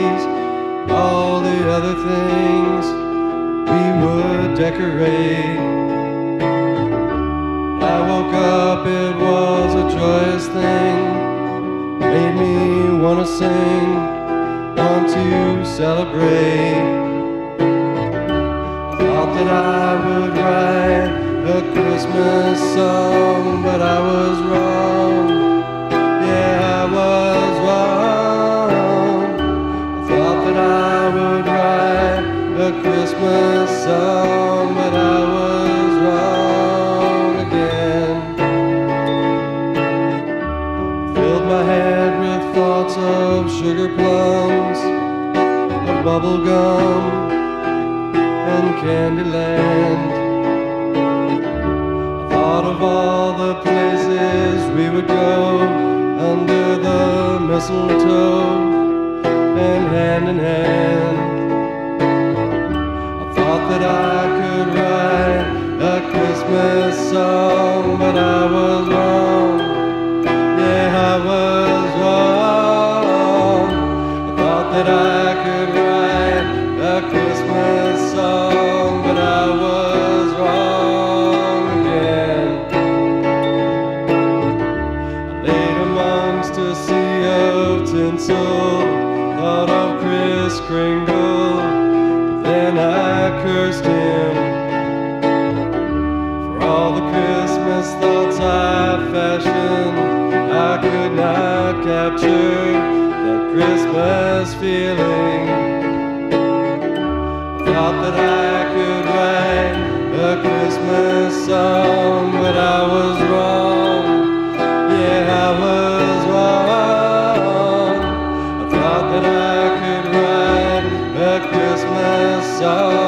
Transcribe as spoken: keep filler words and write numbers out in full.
trees, all the other things we would decorate. I woke up, it was a joyous thing, made me want to sing, want to celebrate. I thought that I would write a Christmas song, but I was wrong. Yeah, I was wrong. I thought that I would write a Christmas song, but I was wrong again. Filled my head with thoughts of sugar plums, of bubble gum and Candyland. I thought of all the places we would go under the mistletoe and hand in hand. I thought that I could write a Christmas song, but I was wrong. Yeah, I was wrong. I thought that I could write a Christmas song, but I was wrong again. I laid amongst a sea of tinsel, thought of Kris Kringle, but then I cursed him for all the Christmas thoughts I fashioned. I could not capture that Christmas feeling. Thought that I could write a Christmas song, but I was wrong. Yeah, I was wrong. I thought that I could write a Christmas song,